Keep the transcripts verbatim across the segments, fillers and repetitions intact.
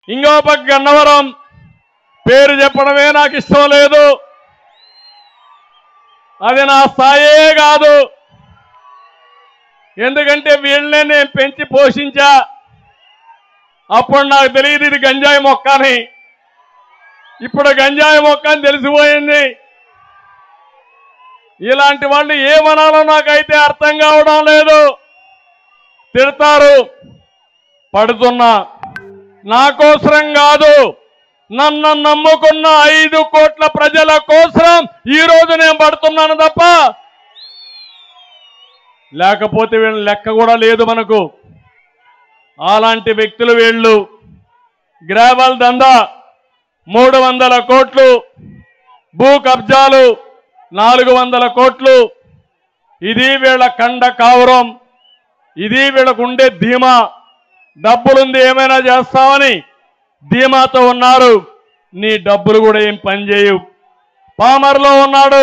ఇంకో పక్క గన్నవరం పేరు చెప్పడమే నాకు ఇష్టం లేదు. అది నా స్థాయే కాదు. ఎందుకంటే వీళ్ళనే నేను పెంచి పోషించా. అప్పుడు నాకు తెలియదు ఇది గంజాయి మొక్క అని. ఇప్పుడు గంజాయి మొక్క అని తెలిసిపోయింది. ఇలాంటి వాళ్ళు ఏమనాలో నాకైతే అర్థం కావడం లేదు. తిడతారు, పడుతున్నా. నా కోసరం కాదు, నన్ను నమ్ముకున్న ఐదు కోట్ల ప్రజల కోసం ఈ రోజు నేను పడుతున్నాను తప్ప లేకపోతే వీళ్ళ లెక్క కూడా లేదు మనకు. అలాంటి వ్యక్తులు వీళ్ళు. గ్రావెల్ దందా మూడు వందల కోట్లు, భూ కబ్జాలు నాలుగు వందల కోట్లు. ఇది వీళ్ళ కండ కావురం. ఇది వీళ్ళకు ఉండే ధీమా. డబ్బులుంది ఏమైనా చేస్తామని ధీమాతో ఉన్నారు. నీ డబ్బులు కూడా ఏం పనిచేయవు. పామర్లో ఉన్నాడు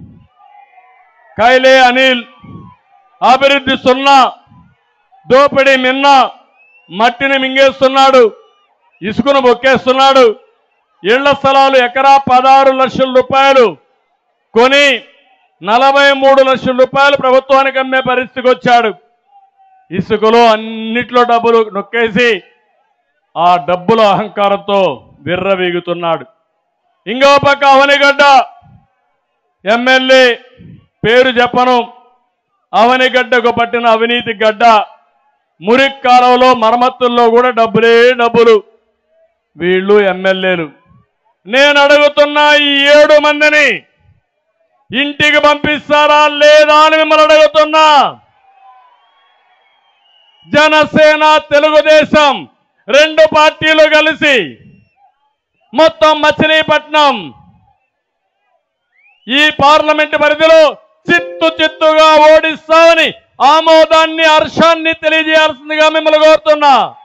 కైలే అనిల్. అభివృద్ధి సున్నా, దోపిడీ మిన్న. మట్టిని మింగేస్తున్నాడు, ఇసుకను బొక్కేస్తున్నాడు. ఇళ్ల స్థలాలు ఎకరా పదహారు లక్షల రూపాయలు కొని నలభై మూడు లక్షల రూపాయలు ప్రభుత్వానికి అమ్మే పరిస్థితికి వచ్చాడు. ఇసుకలో అన్నిట్లో డబ్బులు నొక్కేసి ఆ డబ్బుల అహంకారంతో విర్రవీగుతున్నాడు. ఇంకో పక్క అవనిగడ్డ ఎమ్మెల్యే పేరు చెప్పను. అవనిగడ్డకు పట్టిన అవినీతి గడ్డ. మురికి కాలంలో మరమ్మతుల్లో కూడా డబ్బులే డబ్బులు. వీళ్ళు ఎమ్మెల్యేలు. నేను అడుగుతున్నా, ఈ ఏడు మందిని ఇంటికి పంపిస్తారా లేదా అని మిమ్మల్ని అడుగుతున్నా. జనసేన, తెలుగుదేశం రెండు పార్టీలు కలిసి మొత్తం మచిలీపట్నం ఈ పార్లమెంటు పరిధిలో చిత్తు చిత్తుగా ఓడిస్తామని ఆమోదాన్ని, హర్షాన్ని తెలియజేయాల్సిందిగా మిమ్మల్ని కోరుతున్నా.